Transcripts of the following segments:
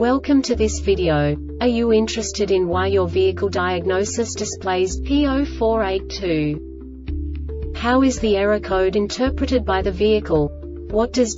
Welcome to this video. Are you interested in why your vehicle diagnosis displays P0482? How is the error code interpreted by the vehicle? What does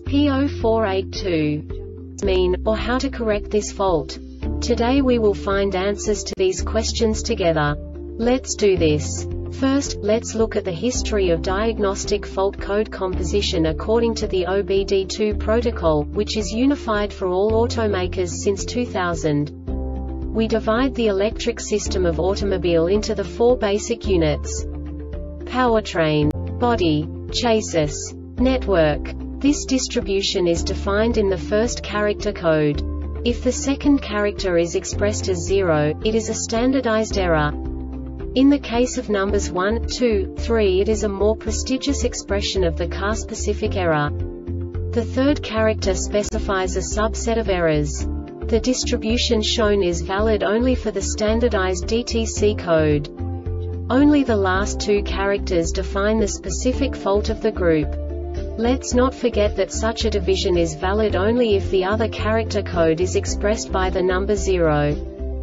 P0482 mean, or how to correct this fault? Today we will find answers to these questions together. Let's do this. First, let's look at the history of diagnostic fault code composition according to the OBD2 protocol, which is unified for all automakers since 2000. We divide the electric system of automobile into the four basic units: powertrain, body, chassis, network. This distribution is defined in the first character code. If the second character is expressed as 0, it is a standardized error. In the case of numbers 1, 2, 3, it is a more prestigious expression of the car-specific error. The third character specifies a subset of errors. The distribution shown is valid only for the standardized DTC code. Only the last two characters define the specific fault of the group. Let's not forget that such a division is valid only if the other character code is expressed by the number 0.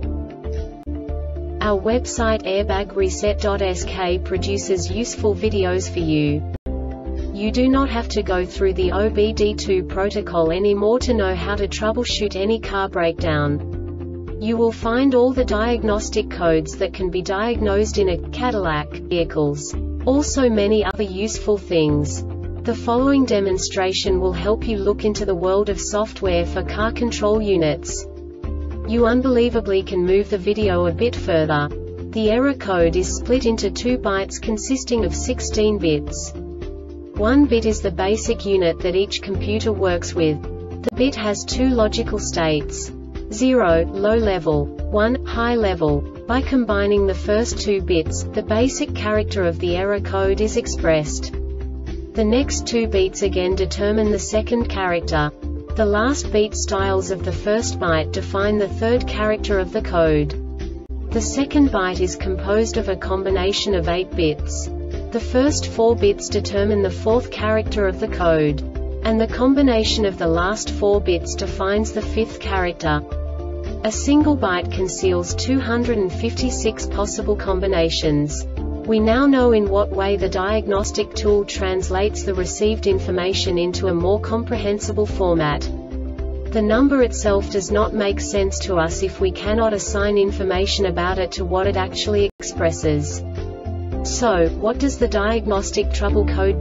Our website airbagreset.sk produces useful videos for you. You do not have to go through the OBD2 protocol anymore to know how to troubleshoot any car breakdown. You will find all the diagnostic codes that can be diagnosed in a Cadillac vehicles. Also many other useful things. The following demonstration will help you look into the world of software for car control units. You unbelievably can move the video a bit further. The error code is split into 2 bytes consisting of 16 bits. 1 bit is the basic unit that each computer works with. The bit has 2 logical states: 0, low level, 1, high level. By combining the first 2 bits, the basic character of the error code is expressed. The next 2 beats again determine the second character. The last beat styles of the first byte define the third character of the code. The second byte is composed of a combination of 8 bits. The first 4 bits determine the fourth character of the code. And the combination of the last 4 bits defines the fifth character. A single byte conceals 256 possible combinations. We now know in what way the diagnostic tool translates the received information into a more comprehensible format. The number itself does not make sense to us if we cannot assign information about it to what it actually expresses. So, what does the diagnostic trouble code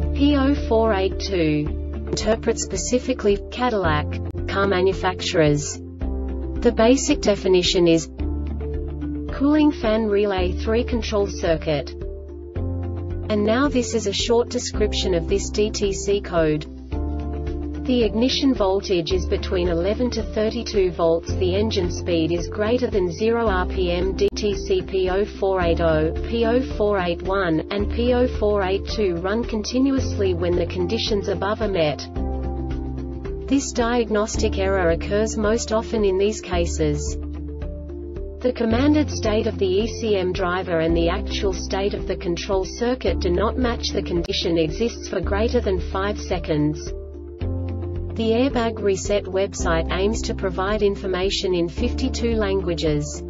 P0482 interpret specifically for Cadillac car manufacturers? The basic definition is cooling fan relay 3 control circuit. And now this is a short description of this DTC code. The ignition voltage is between 11 to 32 volts. The engine speed is greater than 0 rpm. DTC P0480, P0481, and P0482 run continuously when the conditions above are met. This diagnostic error occurs most often in these cases: the commanded state of the ECM driver and the actual state of the control circuit do not match. The condition exists for greater than 5 seconds. The Airbag Reset website aims to provide information in 52 languages.